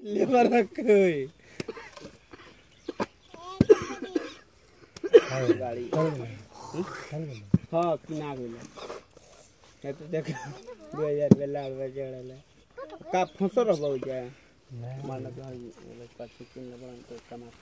labour रखे गाड़ी हाँ किना गए तो देख 2000 बेला चढ़ल का फंसो रहो जाए मान लो